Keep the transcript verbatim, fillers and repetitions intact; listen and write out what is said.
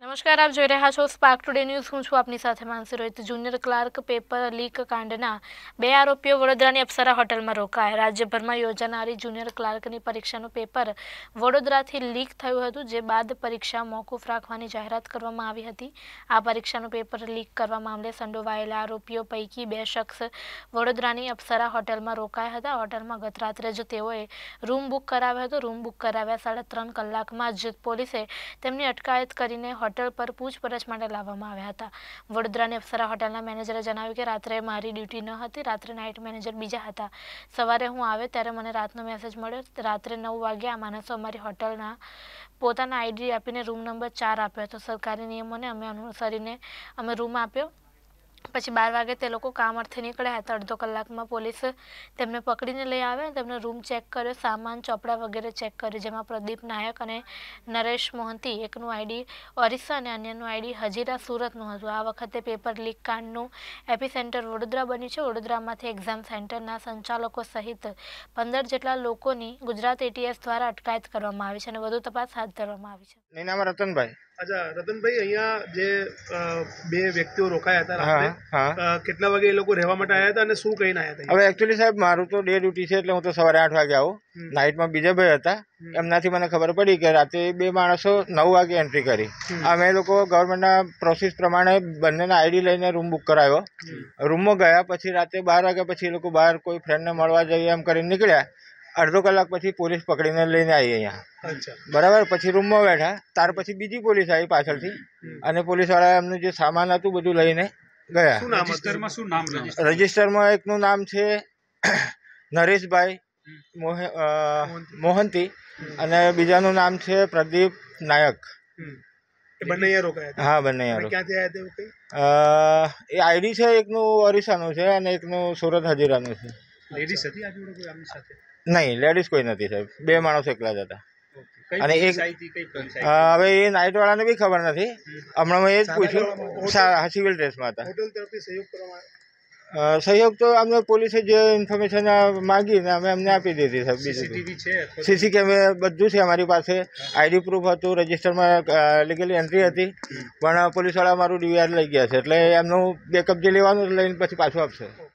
નમસ્કાર, આપ જોઈ રહ્યા છો સ્પાર્ક ટુડે ન્યૂઝ। હું છું આપની સાથે Mansi Rohit. Junior clerk paper leak કાંડના બે આરોપીઓ વડોદરાની અપ્સરા હોટલમાં રોકાયા। રાજ્યભરમાં યોજાનારી જુનિયર ક્લાર્કની પરીક્ષાનું પેપર વડોદરાથી લીક થયું હતું, જે બાદ પરીક્ષા મોકૂફ રાખવાની જાહેરાત કરવામાં આવી હતી। આ પરીક્ષાનું પેપર લીક કરવા મામલે સંડોવાયેલા આરોપીઓ પૈકી બે શખ્સ વડોદરાની અપ્સરા હોટલમાં રોકાયા હતા। હોટલમાં ગત રાત્રે જ તેઓએ રૂમ બુક કરાવ્યો હતો। રૂમ બુક કરાવ્યા સાડા ત્રણ કલાકમાં જ પોલીસે તેમની અટકાયત કરીને હોટલ પર પૂછપરછ માટે લાવવામાં આવ્યા હતા। વડોદરાની અપ્સરા હોટલના મેનેજરે જણાવ્યું કે રાત્રે મારી ડ્યુટી ન હતી, રાત્રે નાઇટ મેનેજર બીજા હતા। સવારે હું આવે ત્યારે મને રાતનો મેસેજ મળ્યો। રાત્રે નવ વાગે આ માણસો અમારી હોટલના પોતાના આઈડી આપીને રૂમ નંબર ચાર આપ્યો હતો। સરકારી નિયમોને અમે અનુસરીને અમે રૂમ આપ્યો। પછી બાર વાગે તે લોકો કામ અર્થે નીકળ્યા હતા। અડધો કલાકમાં પોલીસ તેમને પકડીને લઈ આવ્યા। તેમનો રૂમ ચેક કર્યો, સામાન ચોપડા વગેરે ચેક કર્યું, જેમાં પ્રદીપ નાયક અને નરેશ મોહંતી એકનું આઈડી ઓરિસ્સા અને અન્યનું આઈડી હજીરા સુરતનું હતું। આ વખતે પેપર લીક કાંડનું એપિસેન્ટર વડોદરા બન્યું છે। વડોદરામાંથી એક્ઝામ સેન્ટરના સંચાલકો સહિત પંદર જેટલા લોકોની ગુજરાત એટીએસ દ્વારા અટકાયત કરવામાં આવી છે અને વધુ તપાસ હાથ ધરવામાં આવી છે। એનું નામ રતનભાઈ। अच्छा रतनभाई, अहिया जे બે વ્યક્તિઓ રોકાયા હતા રાત્રે, કેટલા વાગે એ લોકો રહેવા માટે આવ્યા હતા અને શું કહીને આવ્યા હતા? હવે એકચ્યુઅલી સાહેબ મારું તો ડે ડ્યુટી છે, એટલે હું તો સવારે આઠ વાગે આવું। નાઇટમાં બીજા ભાઈ હતા, એમનાથી મને ખબર પડી કે રાતે બે માણસો નવ વાગે એન્ટ્રી કરી। અમે લોકો ગવર્મેન્ટના પ્રોસેસ પ્રમાણે બંનેના આઈડી લઈને રૂમ બુક કરાવ્યો। રૂમમાં ગયા પછી રાતે બાર વાગ્યા પછી એ લોકો બહાર કોઈ ફ્રેન્ડને મળવા જઈએ એમ કરીને નીકળ્યા। અડધો કલાક પછી પોલીસ પકડીને લઈને આવી અહીંયા, બરાબર। પછી રૂમમાં બેઠા, ત્યાર પછી બીજી પોલીસ આવી પાછળથી અને પોલીસવાળા એમનું જે સામાન હતું બધું લઈને ગયા। રજિસ્ટરમાં એકનું નામ છે નરેશભાઈ મોહંતી અને બીજાનું નામ છે પ્રદીપ નાયક। બંને અહીંયા રોકાયા? હા, બંને અહીંયા। ક્યાંથી આવ્યા હતા? એ આઈડી છે એકનું ઓરિસ્સાનું છે અને એકનું સુરત હજીરાનું છે। લેડીઝ હતી આ જોડે કોઈ આમની સાથે? નહીં, લેડીઝ કોઈ નથી સાહેબ, બે માણસો એકલા જ હતા। અને એક હવે એ નાઇટ વાળાને બી ખબર નથી, હમણાં મેં એ જ પૂછ્યું, સિવિલ ડ્રેસમાં હતા। હોટલ તરફથી સહયોગ કરવામાં સહયોગ તો અમને પોલીસે જે ઇન્ફોર્મેશન માંગીને અમે અમને આપી દીધી સાહેબ। સીસીટીવી છે, સીસી કેમેરા બધું છે અમારી પાસે, આઈડી પ્રૂફ હતું, રજિસ્ટરમાં લીગલી એન્ટ્રી હતી, પણ પોલીસવાળા મારું ડીવીઆર લઈ ગયા છે, એટલે એમનું બેકઅપ જે લેવાનું લઈને પછી પાછું આપશે।